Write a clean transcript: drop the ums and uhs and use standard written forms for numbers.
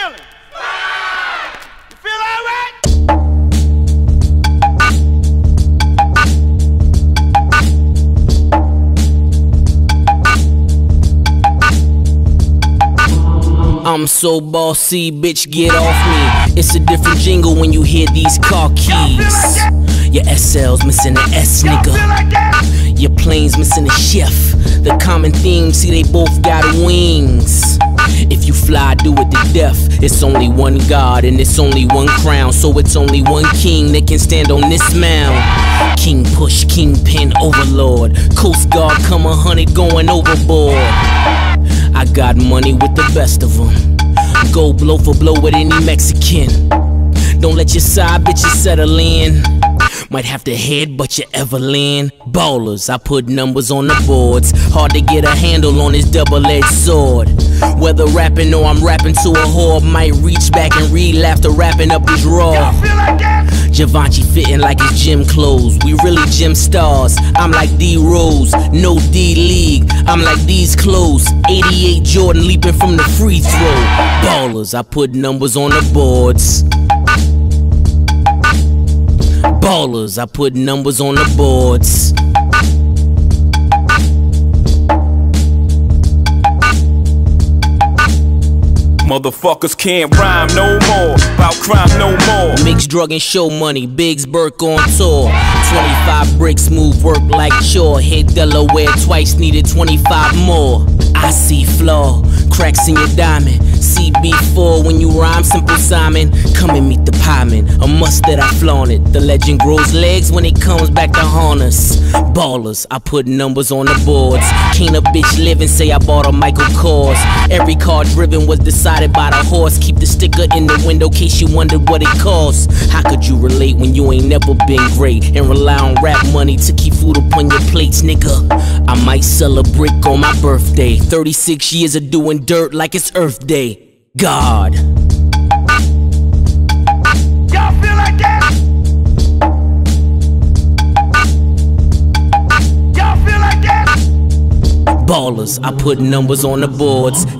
feeling? You feel all right? I'm so bossy, bitch, get off me. It's a different jingle when you hear these car keys. Your SL's missing the S, nigga. Your plane's missing the chef. The common theme, see they both got wings. If you fly, do it to death. It's only one God and it's only one crown, so it's only one king that can stand on this mound. King push, kingpin, overlord. Coast Guard come 100 going overboard. I got money with the best of them. Go blow for blow with any Mexican. Don't let your side bitches settle in. Might have to headbutt your Evelyn. Ballers, I put numbers on the boards. Hard to get a handle on this double-edged sword. Whether rapping or I'm rapping to a whore, might reach back and read after wrapping up his raw. Givenchy fitting like his gym clothes. We really gym stars. I'm like D-Rose, no D-League. I'm like these clothes. 88 Jordan leaping from the free throw. Ballers, I put numbers on the boards. Ballers, I put numbers on the boards. Motherfuckers can't rhyme no more, about crime no more. Mixed drug and show money, Biggs Burke on tour. 25 bricks, move work like chore. Hit Delaware twice, needed 25 more. I see flaw, cracks in your diamond. CB4 when you rhyme, Simple Simon. Come and meet the pieman, a must that I flaunt it. The legend grows legs when it comes back to haunt us. Ballers, I put numbers on the boards. Can't a bitch live and say I bought a Michael Kors. Every car driven was decided by the horse. Keep the sticker in the window case you wondered what it costs. How could you relate when you ain't never been great and rely on rap money to keep food upon your plates, nigga? I might sell a brick on my birthday. 36 years of doing dirt like it's Earth Day. God. Y'all feel like that? Y'all feel like that? Ballers, I put numbers on the boards.